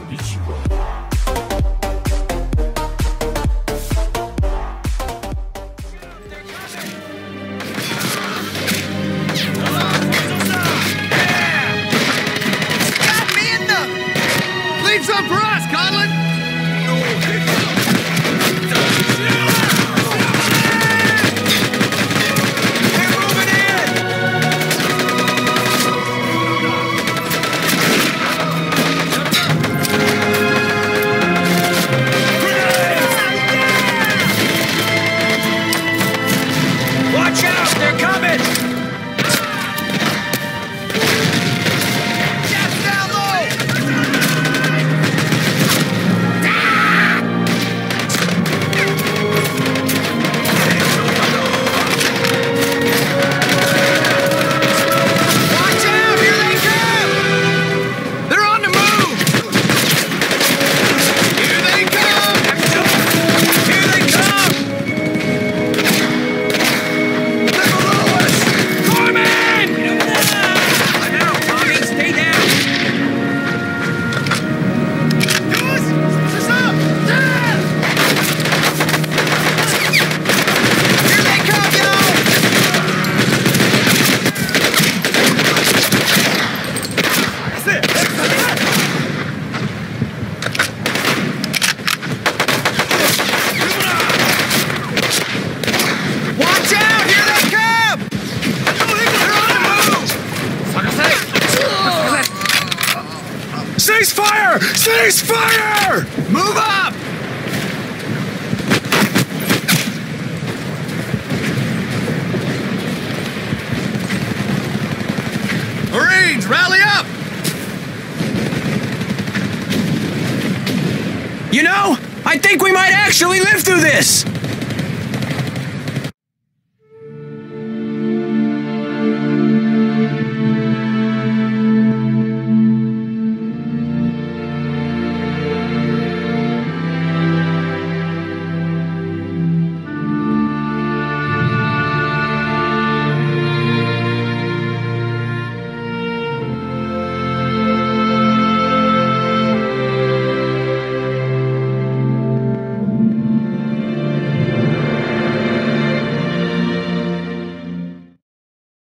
Leave some for us, Conlon! Watch out! They're coming! Gas down low! Watch out! Here they come! They're on the move! Here they come! Here they come! They're below us! Corman! Now, Tommy, stay down! Goose! What's up? Here they come, y'all! That's it! Watch out! Here they come! They're on the move! Cease fire! Cease fire! Move up! Marines, rally up! You know, I think we might actually live through this!